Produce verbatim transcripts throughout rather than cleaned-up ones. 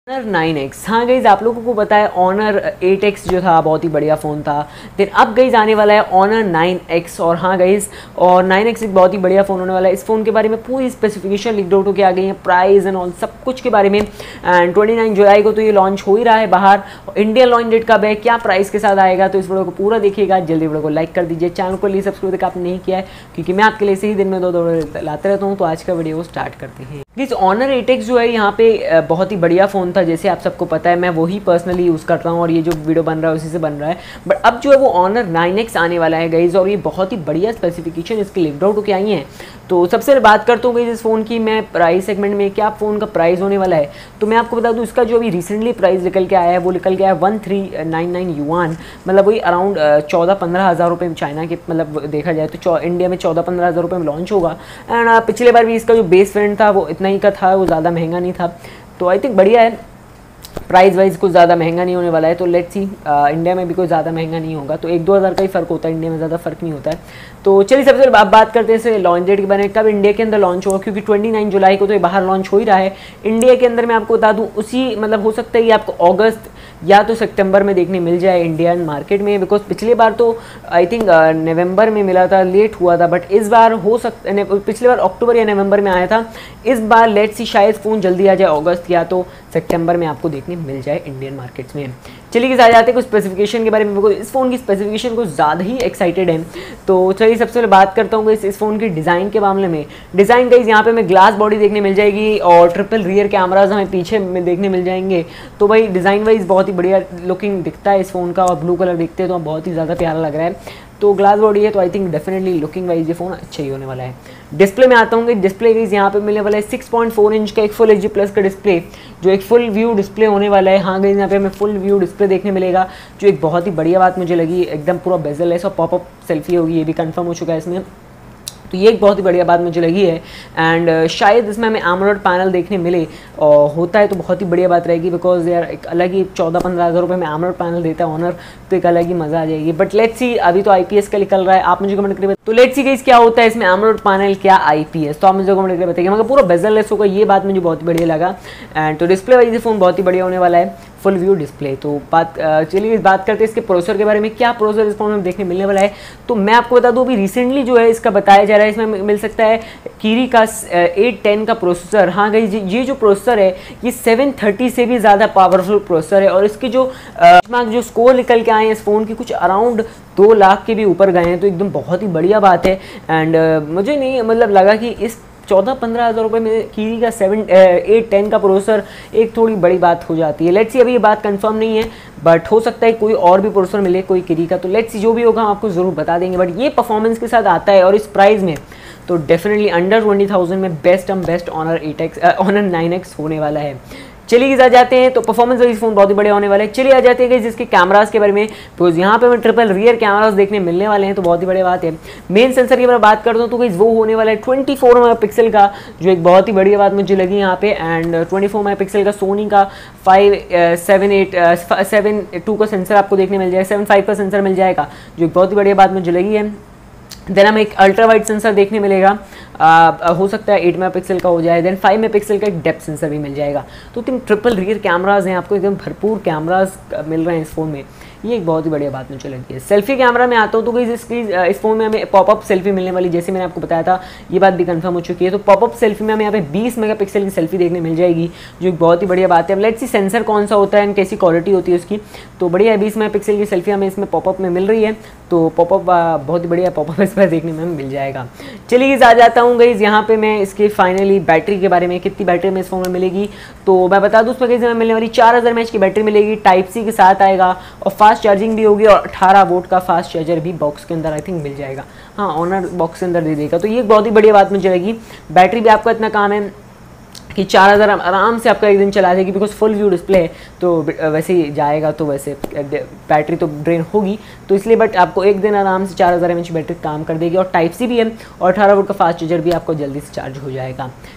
Honour nine X. हाँ guys, आप लोगों को पता है ऑनर एट एक्स जो था बहुत ही बढ़िया फ़ोन था। देन अब गाइज आने वाला है ऑनर नाइन एक्स। और हाँ गाइज, और नाइन एक्स एक बहुत ही बढ़िया फ़ोन होने वाला है। इस फ़ोन के बारे में पूरी स्पेसिफिकेशन लीक आउट होकर आ गई है, प्राइस एंड ऑल सब कुछ के बारे में। एंड ट्वेंटी नाइन जुलाई को तो ये लॉन्च हो ही रहा है बाहर। इंडियन लॉन्च डेट कब है, क्या प्राइस के साथ आएगा, तो इस वीडियो को पूरा देखिएगा। जल्दी वीडियो को लाइक कर दीजिए, चैनल को लिए सब्सक्राइब तक आपने नहीं किया है, क्योंकि मैं आपके लिए इसी दिन में दो दो लाते रहता हूँ। तो आज का वीडियो स्टार्ट करते हैं। गाइज ऑनर एट एक्स जो है यहाँ पे बहुत ही बढ़िया फ़ोन था, जैसे आप सबको पता है। मैं वही पर्सनली यूज़ करता हूँ और ये जो वीडियो बन रहा है उसी से बन रहा है। बट अब जो है वो ऑनर नाइन एक्स आने वाला है गाइज, और ये बहुत ही बढ़िया स्पेसिफिकेशन इसकी लीक आउट होकर आई हैं। तो सबसे पहले बात करता हूँ गाइज इस फ़ोन की मैं प्राइस सेगमेंट में, क्या फ़ोन का प्राइस होने वाला है। तो मैं आपको बता दूँ इसका जो अभी रिसेंटली प्राइस निकल के आया है वो निकल के आया है one three nine nine yuan, मतलब वही अराउंड चौदह पंद्रह हज़ार रुपये चाइना के, मतलब देखा जाए तो इंडिया में चौदह पंद्रह हज़ार रुपये में लॉन्च होगा। एंड पिछले बार भी इसका जो बेस वेरिएंट था वो इतना ही का था, वो ज़्यादा महंगा नहीं था। तो आई थिंक बढ़िया है, प्राइस वाइज कुछ ज़्यादा महंगा नहीं होने वाला है। तो लेट्स सी, इंडिया में भी कोई ज़्यादा महंगा नहीं होगा, तो एक दो हज़ार का ही फ़र्क होता है, इंडिया में ज़्यादा फर्क नहीं होता है। तो चलिए सबसे पहले आप बात करते हैं इसे लॉन्च डेट के बारे में, कब इंडिया के अंदर लॉन्च होगा, क्योंकि ट्वेंटी नाइन जुलाई को तो ये बाहर लॉन्च हो ही रहा है। इंडिया के अंदर मैं आपको बता दूँ उसी, मतलब हो सकता है ये आपको अगस्त या तो सितंबर में देखने मिल जाए इंडियन मार्केट में, बिकॉज पिछली बार तो आई थिंक नवंबर में मिला था, लेट हुआ था। बट इस बार हो सकता, पिछली बार अक्टूबर या नवंबर में आया था, इस बार लेट्स सी शायद फ़ोन जल्दी आ जाए, अगस्त या तो सितंबर में आपको देखने मिल जाए इंडियन मार्केट्स में। चलिए आ जाते हैं कुछ स्पेसिफिकेशन के बारे में। मेरे को इस फ़ोन की स्पेसिफिकेशन को ज़्यादा ही एक्साइटेड है। तो चलिए सबसे पहले बात करता हूँ इस इस फ़ोन की डिज़ाइन के मामले में। डिज़ाइन गाइस यहाँ पे हमें ग्लास बॉडी देखने मिल जाएगी और ट्रिपल रियर कैमराज हमें पीछे में देखने मिल जाएंगे। तो भाई डिज़ाइन वाइज बहुत ही बढ़िया लुकिंग दिखता है इस फ़ोन का, और ब्लू कलर दिखते हैं तो बहुत ही ज़्यादा प्यारा लग रहा है। तो ग्लास बॉडी है तो I think definitely looking wise ये फ़ोन अच्छा ही होने वाला है। डिस्प्ले में आता हूँ, डिस्प्ले गाइस यहाँ पे मिलने वाला है सिक्स पॉइंट फोर इंच का एक फुल एच डी प्लस का डिस्प्ले, जो एक फुल व्यू डिस्प्ले होने वाला है। हाँ गाइस यहाँ पे हमें फुल व्यू डिस्प्ले देखने मिलेगा, जो एक बहुत ही बढ़िया बात मुझे लगी। एकदम पूरा बेजल और पॉपअप सेल्फी होगी, ये भी कंफर्म हो चुका है इसमें, तो ये एक बहुत ही बढ़िया बात मुझे लगी है। एंड uh, शायद इसमें हमें एमोलेड पैनल देखने मिले, और होता है तो बहुत ही बढ़िया बात रहेगी, बिकॉज यार एक अलग ही चौदह पंद्रह हज़ार रुपये में एमोलेड पैनल देता है ऑनर, तो एक अलग ही मज़ा आ जाएगी। बट लेट्स सी, अभी तो आईपीएस का निकल रहा है, आप मुझे कमेंट करिए। तो लेट्स सी गाइस क्या होता है इसमें एमोलेड पैनल क्या आईपीएस, तो आप मुझे कमेंट करके बताइए। मगर पूरा बेजललेस होगा, ये बात मुझे बहुत बढ़िया लगा। एंड तो डिस्प्ले वाइज फ़ोन बहुत ही बढ़िया होने वाला है, फुल व्यू डिस्प्ले। तो बात चलिए बात करते हैं इसके प्रोसेसर के बारे में, क्या प्रोसेसर इस फोन में देखने मिलने वाला है। तो मैं आपको बता दूं अभी रिसेंटली जो है इसका बताया जा रहा है, इसमें मिल सकता है कीरी का एट टेन का प्रोसेसर। हाँ गाइस, ये जो प्रोसेसर है ये सेवन थर्टी से भी ज़्यादा पावरफुल प्रोसेसर है, और इसके जो जो स्कोर निकल के आए हैं इस फ़ोन की कुछ अराउंड दो लाख के भी ऊपर गए हैं, तो एकदम बहुत ही बढ़िया बात है। एंड uh, मुझे नहीं मतलब लगा कि इस चौदह पंद्रह हज़ार रुपये में कीरी का सेवन एट टेन का प्रोसेसर एक थोड़ी बड़ी बात हो जाती है। लेट्स सी, अभी ये बात कंफर्म नहीं है, बट हो सकता है कोई और भी प्रोसेसर मिले कोई कीरी का, तो लेट्स सी जो भी होगा हम आपको ज़रूर बता देंगे। बट ये परफॉर्मेंस के साथ आता है और इस प्राइस में, तो डेफिनेटली अंडर ट्वेंटी थाउजेंड में best um best Honor eight X Honor nine X होने वाला है। चलिए आ जाते हैं, तो परफॉर्मेंस वाइज फोन बहुत ही बढ़िया होने वाला है। चलिए आ जाते हैं जिसके कैमरास के बारे में, तो यहाँ पे हमें ट्रिपल रियर कैमरास देखने मिलने वाले हैं, तो बहुत ही बढ़िया बात है। मेन सेंसर की बारे में बात करता हूँ तो गाइस वो होने वाला है ट्वेंटी फोर मेगापिक्सल का, जो एक बहुत ही बढ़िया बात मुझे लगी यहाँ पे। एंड ट्वेंटी फोर मेगापिक्सल का सोनी का five seven eight seven two का सेंसर आपको देखने मिल जाएगा, सेवन फाइव का सेंसर मिल जाएगा, जो एक बहुत ही बढ़िया बात मुझे लगी है। देन हमें एक अल्ट्रा वाइड सेंसर देखने मिलेगा, आ, हो सकता है एट मेगापिक्सल का हो जाए। देन फाइव मेगापिक्सल का एक डेप्थ सेंसर भी मिल जाएगा। तो तीन ट्रिपल रियर कैमराज हैं, आपको एकदम भरपूर कैमराज मिल रहे हैं इस फ़ोन में, ये एक बहुत ही बढ़िया बात मुझे लगी है। सेल्फी कैमरा में आता हूँ तो गाइस इसकी इस फोन में हमें पॉपअप सेल्फी मिलने वाली, जैसे मैंने आपको बताया था, ये बात भी कंफर्म हो चुकी है। तो पॉपअप सेल्फी में हमें यहाँ पे बीस मेगापिक्सल की सेल्फी देखने मिल जाएगी, जो एक बहुत ही बढ़िया बात है। अब लेट्स सी सेंसर कौन सा होता है एंड कैसी क्वालिटी होती है उसकी, तो बढ़िया है। बीस मेगापिक्सल की सेल्फी हमें इसमें पॉपअप में मिल रही है, तो पॉपअप बहुत ही बढ़िया पॉपअप इस पर देखने में मिल जाएगा। चलिए आ जाता हूँ गाइस यहाँ पे मैं इसके फाइनली बैटरी के बारे में, कितनी बैटरी में इस फोन में मिलेगी, तो मैं बता दूँ उस पर गाइस हमें मिलने वाली चार हज़ार एम एच की बैटरी मिलेगी, टाइप सी के साथ आएगा, और फास्ट चार्जिंग भी होगी, और अठारह वोल्ट का फास्ट चार्जर भी बॉक्स के अंदर आई थिंक मिल जाएगा। हाँ, ऑनर बॉक्स के अंदर दे देगा, तो ये बहुत ही बढ़िया बात मुझे लगी। बैटरी भी आपका इतना काम है कि चार हज़ार आराम से आपका एक दिन चला देगी, बिकॉज फुल व्यू डिस्प्ले है, तो वैसे ही जाएगा, तो वैसे बैटरी तो ड्रेन होगी, तो इसलिए बट आपको एक दिन आराम से चार हज़ार एम एच बैटरी काम कर देगी, और टाइप सी भी है, और अठारह वोल्ट का फास्ट चार्जर भी आपको जल्दी से चार्ज हो जाएगा।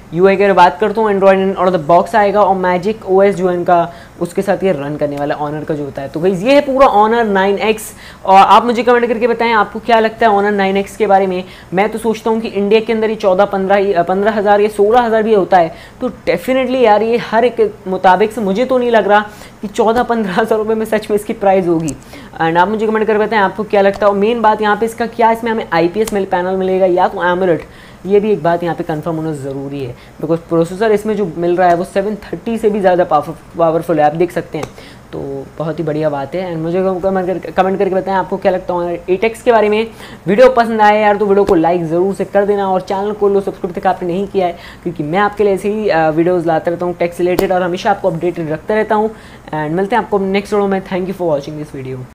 यूआई की अगर बात करता हूँ एंड्रॉइड और द बॉक्स आएगा और मैजिक ओएस जो है इनका उसके साथ ये रन करने वाला ऑनर का जो होता है। तो गाइस ये है पूरा ऑनर नाइन एक्स और आप मुझे कमेंट करके बताएं आपको क्या लगता है ऑनर नाइन एक्स के बारे में। मैं तो सोचता हूँ कि इंडिया के अंदर ये चौदह पंद्रह पंद्रह हज़ार या सोलह हज़ार भी होता है तो डेफिनेटली यार ये हर एक मुताबिक से मुझे तो नहीं लग रहा कि चौदह पंद्रह हज़ार रुपये में सच में इसकी प्राइस होगी। एंड आप मुझे कमेंट करके बताएं आपको क्या लगता है। और मेन बात यहाँ पे इसका क्या इसमें हमें आई पी एस मिल पैनल मिलेगा या तो एमुलेट, ये भी एक बात यहाँ पे कंफर्म होना ज़रूरी है बिकॉज प्रोसेसर इसमें जो मिल रहा है वो सेवन थर्टी से भी ज़्यादा पावरफुल है, आप देख सकते हैं। तो बहुत ही बढ़िया बात है। एंड मुझे कमेंट कर कमेंट करके बताएं आपको क्या लगता है एट एक्स के बारे में। वीडियो पसंद आए यार तो वीडियो को लाइक ज़रूर से कर देना और चैनल को लो सब्सक्राइब तक आपने नहीं किया है क्योंकि मैं आपके लिए ऐसे ही वीडियोज़ लाता रहता हूँ टेक्स रिलेटेड और हमेशा आपको अपडेटेड रखता रहता हूँ। एंड मिलते हैं आपको नेक्स्ट वीडियो में। Thank you for watching this video.